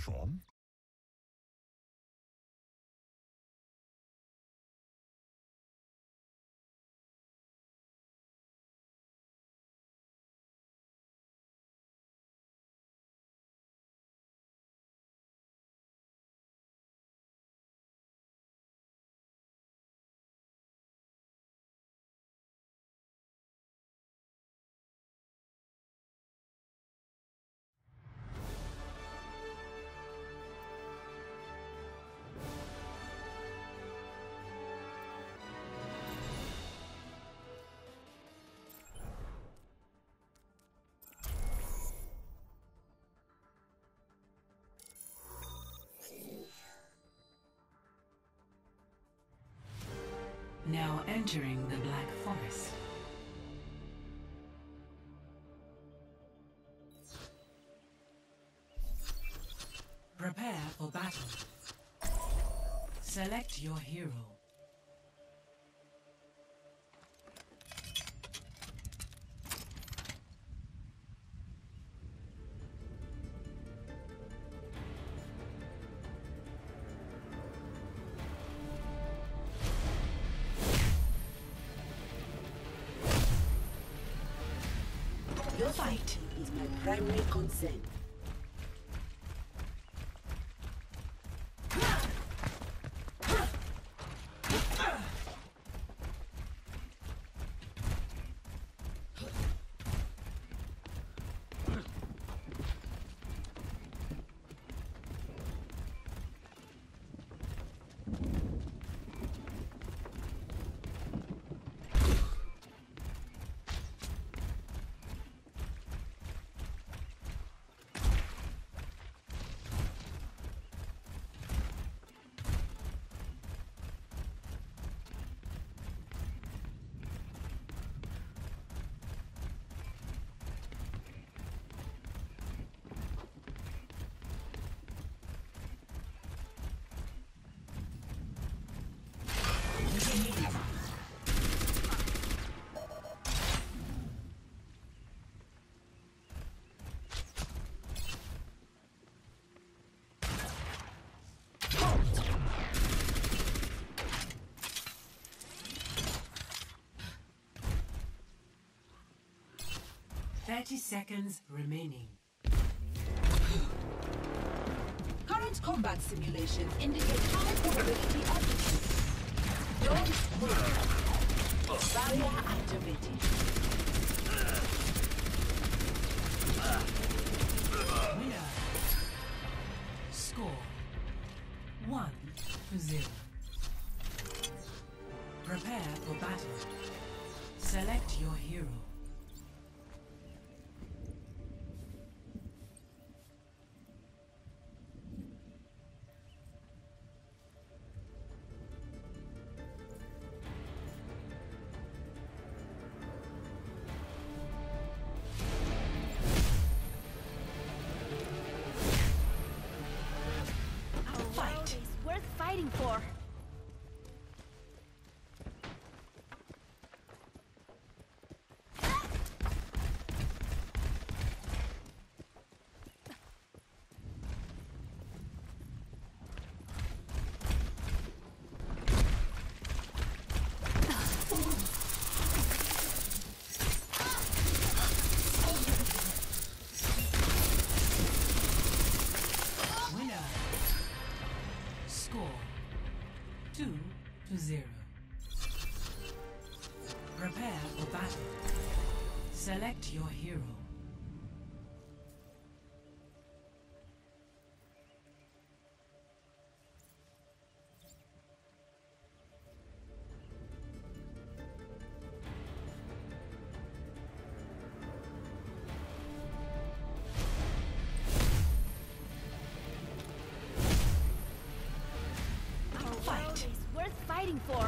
perform? Now entering the Black Forest. Prepare for battle. Select your hero. Your fight is my primary concern. Thirty seconds remaining. Current combat simulations indicate high probability of defeat. Don't move. Barrier activated. Winner. Score 1-0. Prepare for battle. Select your hero. Worth fighting for. Score 2-0. Prepare for battle. Select your hero. Worth fighting for.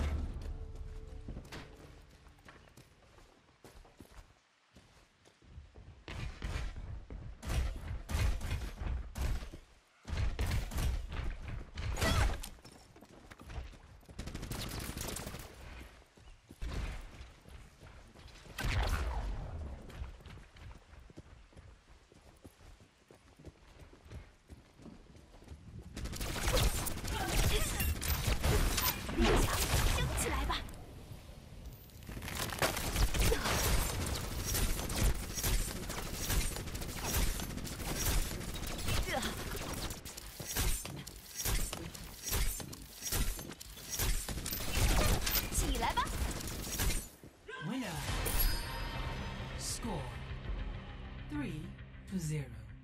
3-0.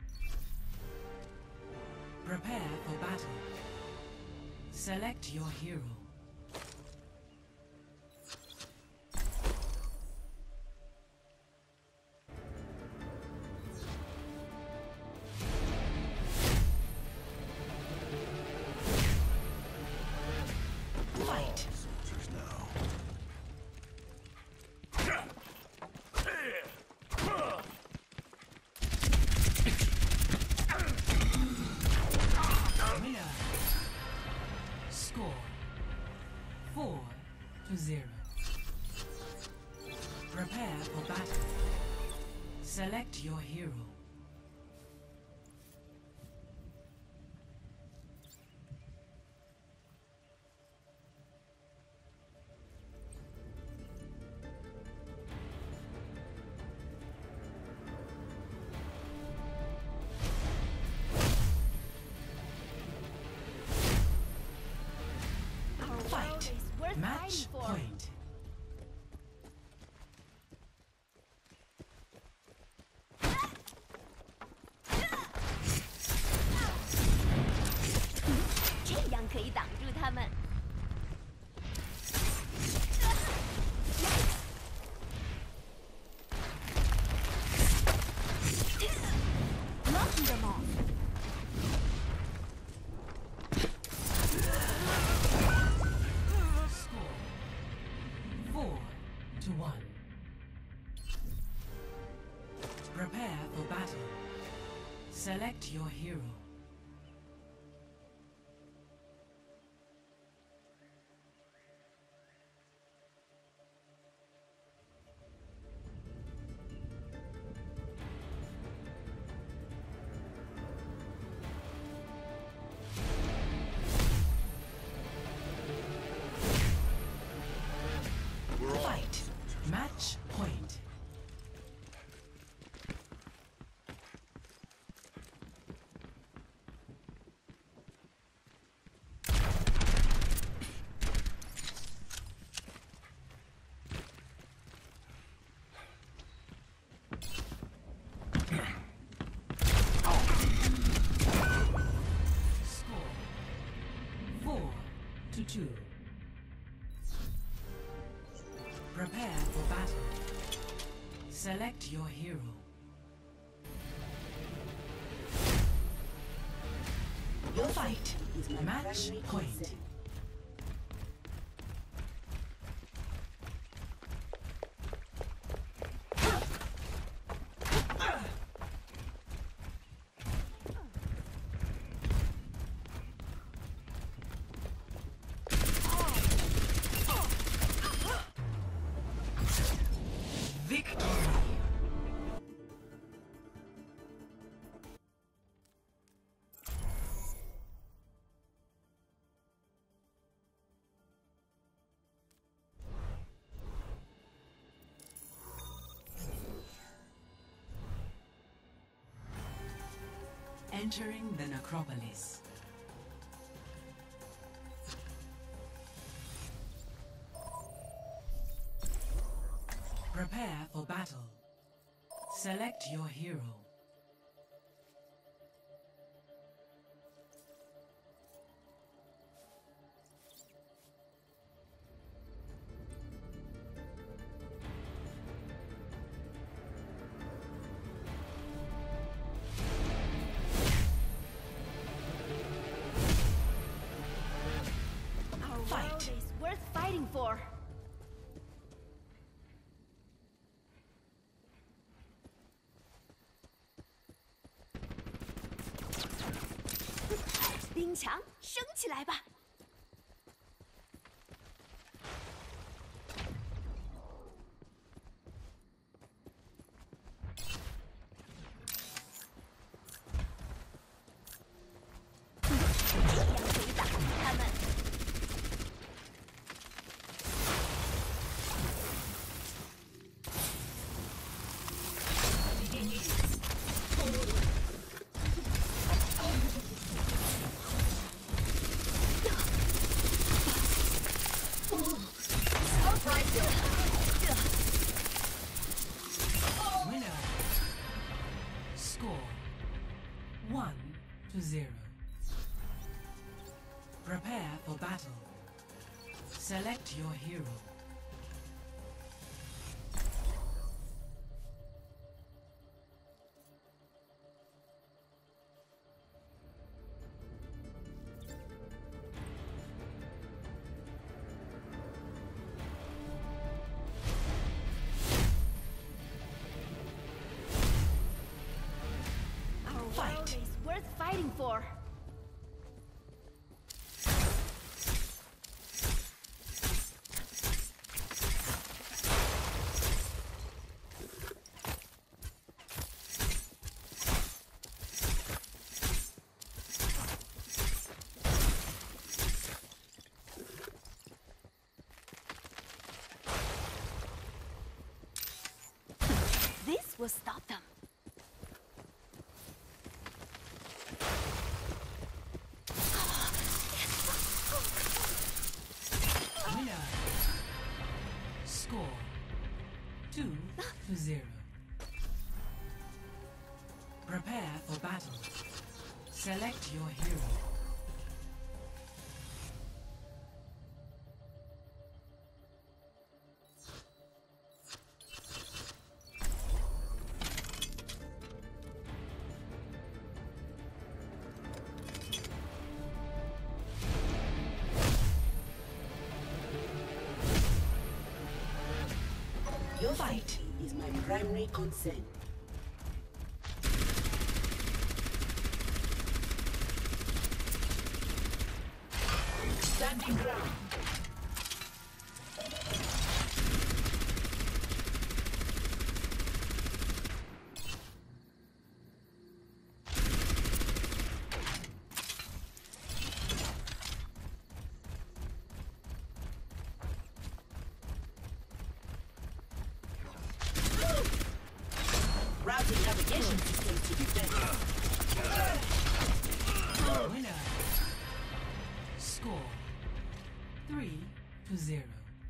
Prepare for battle. Select your hero. Fight. Winner. Score 4-0. Prepare for battle. Select your hero. Fight. Match point. Knocking them off. Score 4-1. Prepare for battle. Select your hero. Fight. Match point. Score 4-2. Prepare for battle. Select your hero. Your fight. Match point. Victory! Entering the necropolis. Prepare for battle. Select your hero. Our Fight. world is worth fighting for.冰墙升起来吧！这样可以打败他们。 Score 1-0. Prepare for battle. Select your hero. Our world is worth fighting for. This will stop them. Winner. Score 2-0. Prepare for battle. Select your hero. Your fight is my primary concern. Standing ground. Routing navigation systems to defend. Winner. Score 3-0.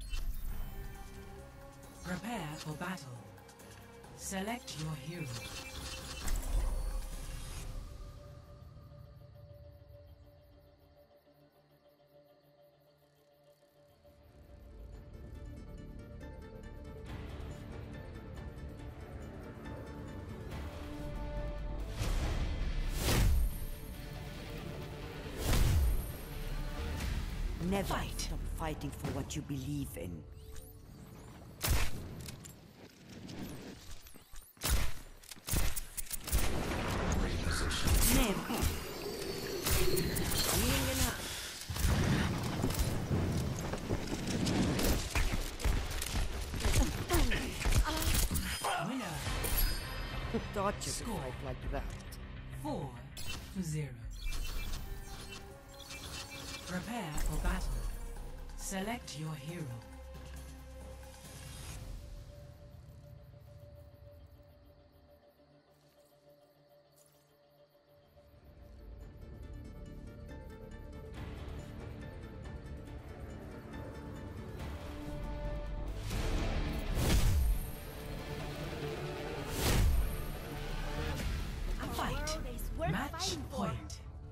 Prepare for battle. Select your hero. Never Fight. stop fighting for what you believe in. Never. Healing enough. Winner. Thought you could Score. fight like that. 4-0. Prepare for battle. Select your hero. A fight. World is worth Match fighting for. point.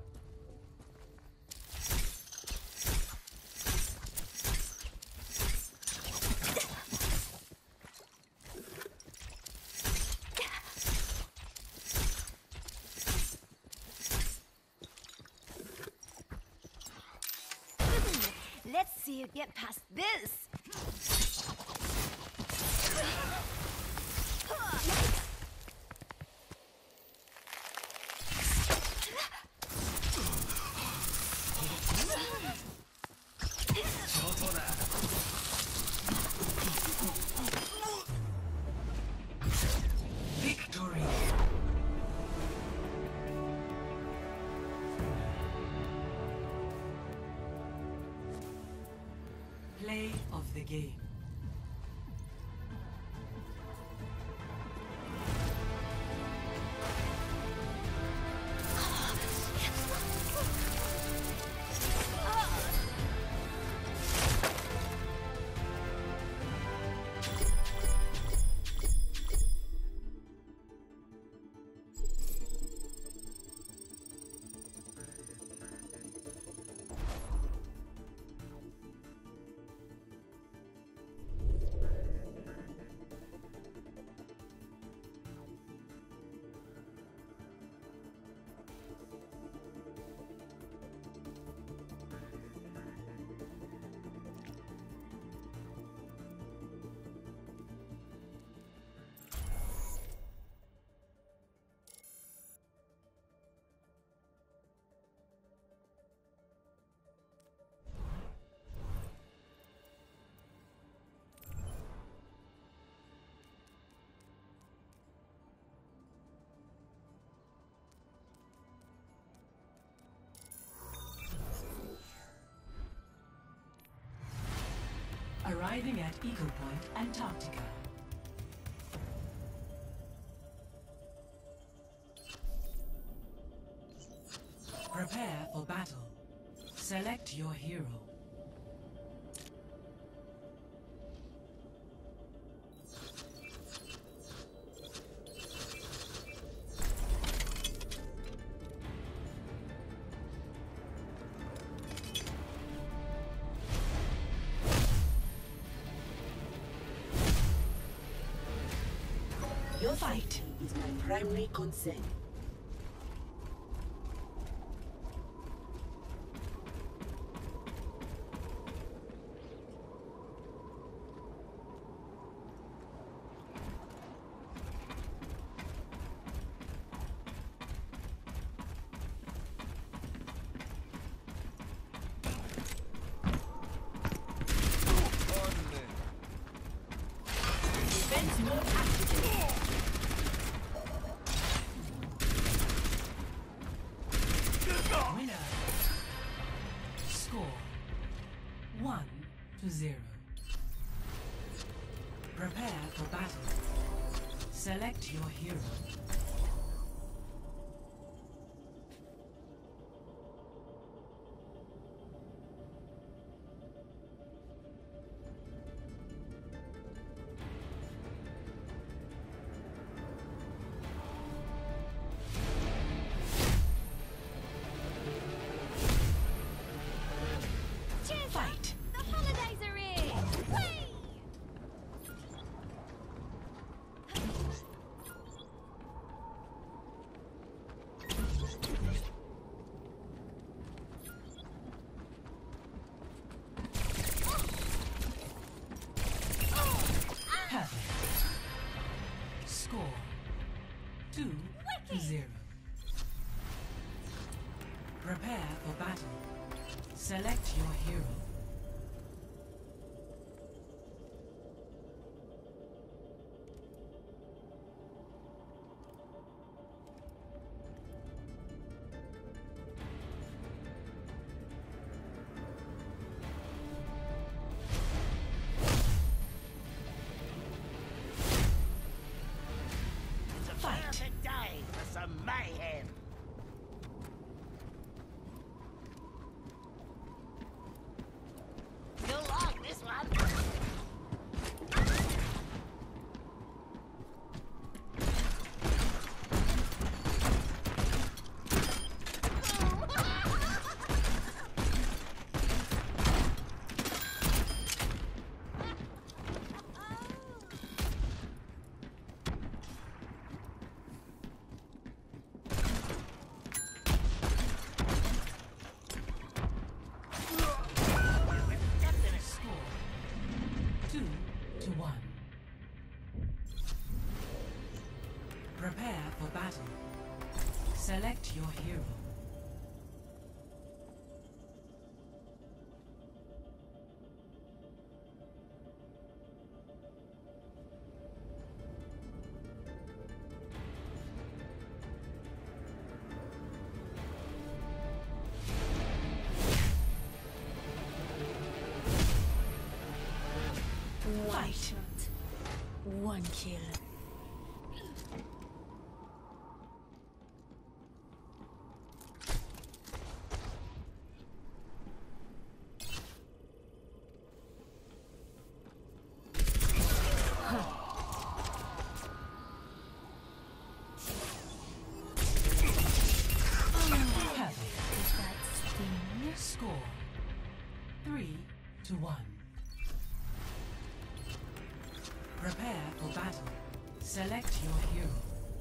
Let's see you get past this. Victory. Play of the game. Arriving at Eco Point, Antarctica. Prepare for battle. Select your hero. Your fight is my primary concern. Defense mode activated. Winner. Score 1-0. Prepare for battle. Select your hero. Fight. The holidays are in! Whee! Perfect. Score 2-0. Prepare for battle. Select your hero. Fight. Today for some mayhem. You'll like this one. Score 2-1. Prepare for battle. Select your hero. Fight. One kill. Perfect. Does that sting? Score 3-1. Prepare for battle. Select your hero.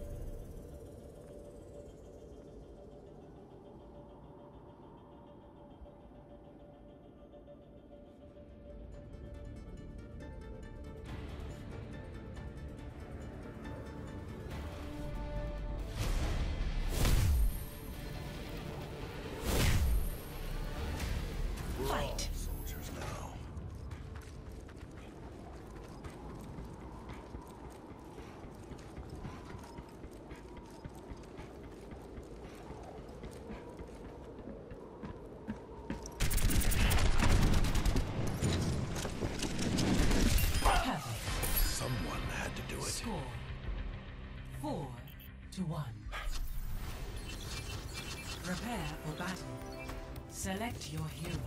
Fight. Soldiers now. 1. Prepare for battle. Select your hero.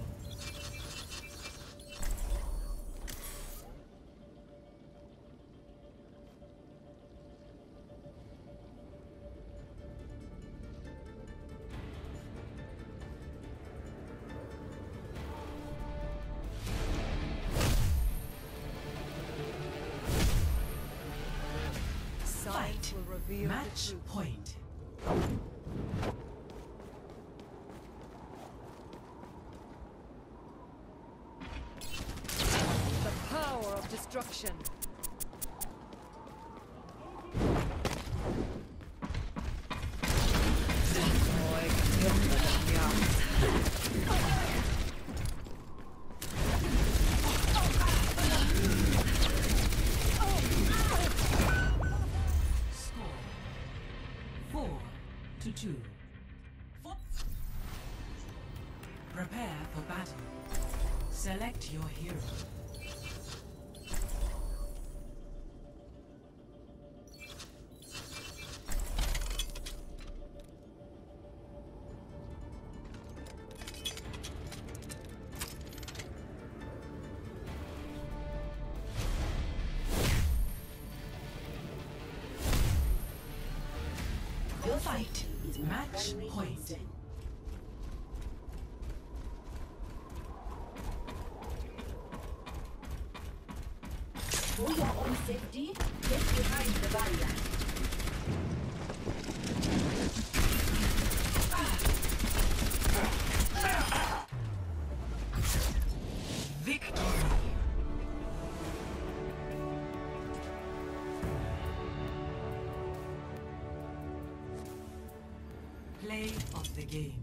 Fight. Will reveal Match the truth. point. The power of destruction. Score 4-2. Prepare for battle. Select your hero. Your fight is my Match primary point. concern. For your own safety, get behind the barrier. Victory! Play of the game.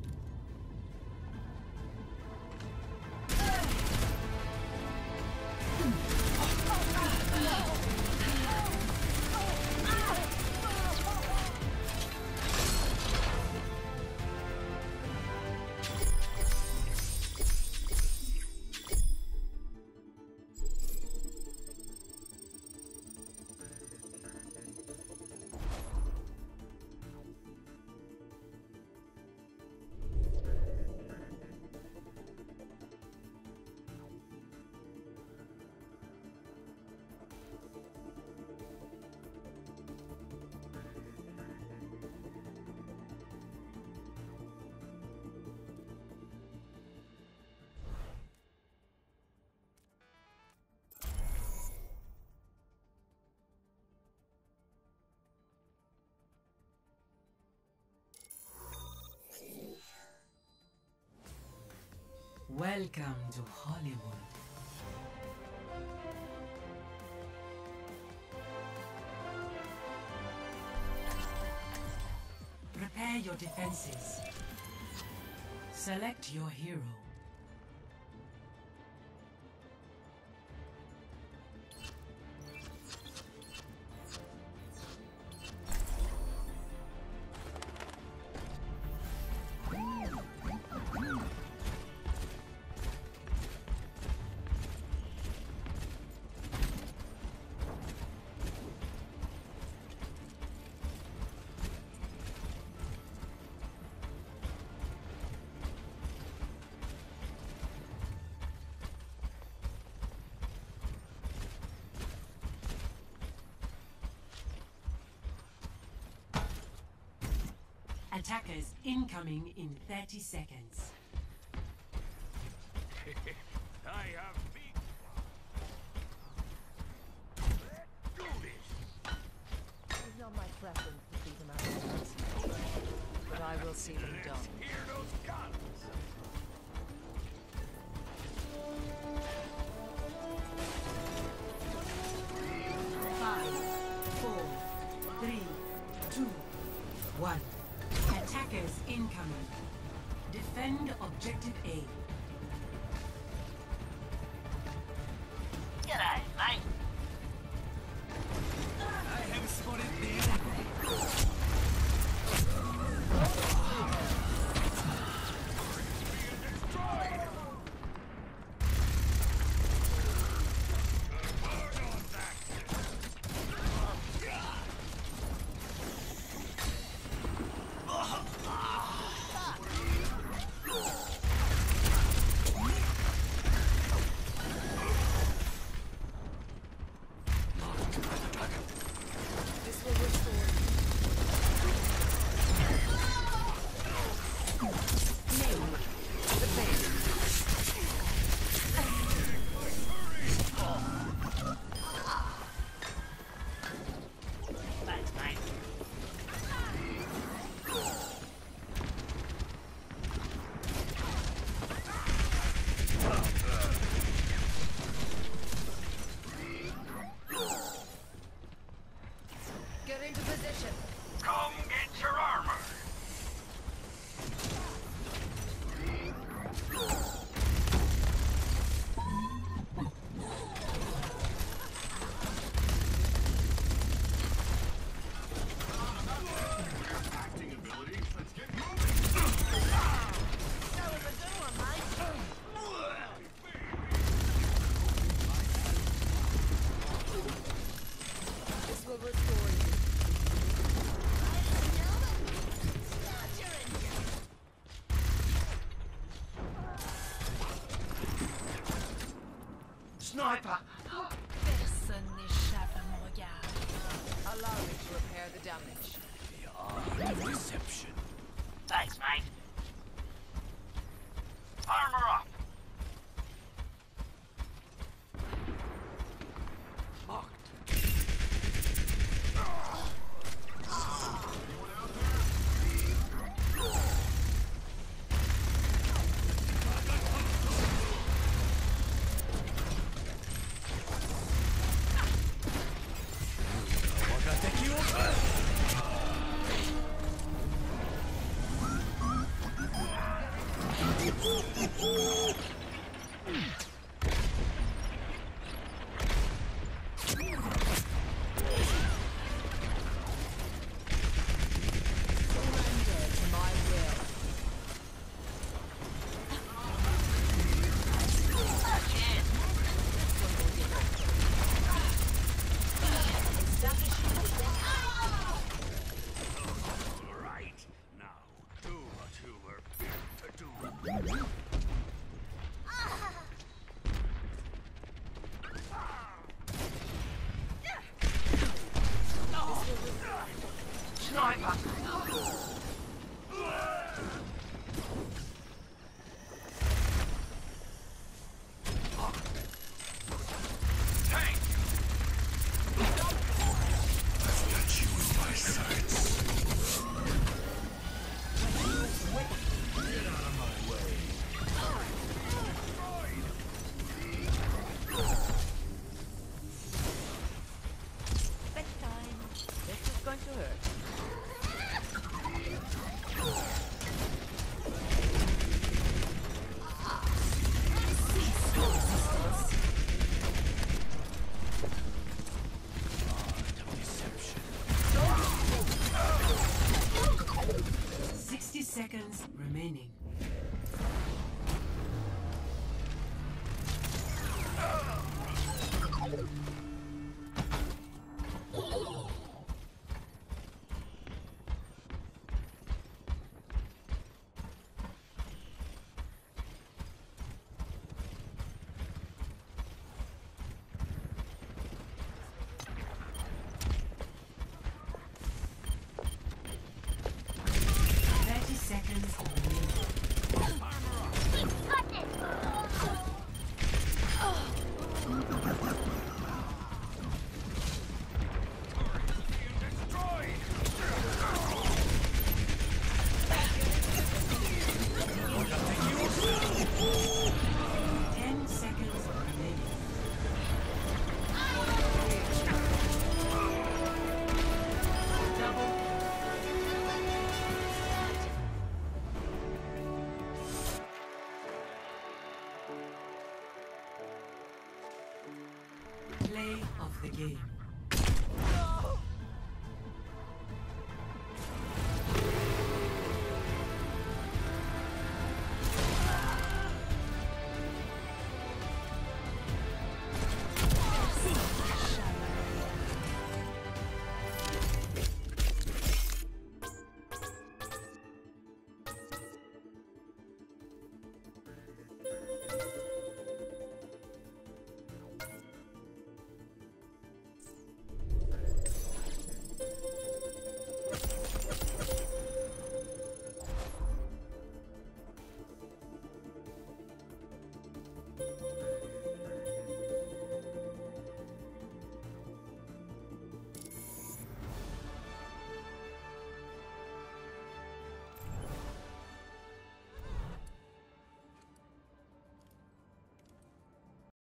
Welcome to Hollywood. Prepare your defenses. Select your hero. Attackers incoming in 30 seconds. I have big. Let's do this. It's not my preference to see them out, but I will see them done. Let's hear those guns. Five, four, three, two, one. Attackers incoming. Defend objective A. G'day, mate. I have spotted the enemy. Sniper! Personne n'échappe à mon regard. Allow me to repair the damage. The art of deception. Thanks, mate. Armor up. Seconds remaining. Play of the game.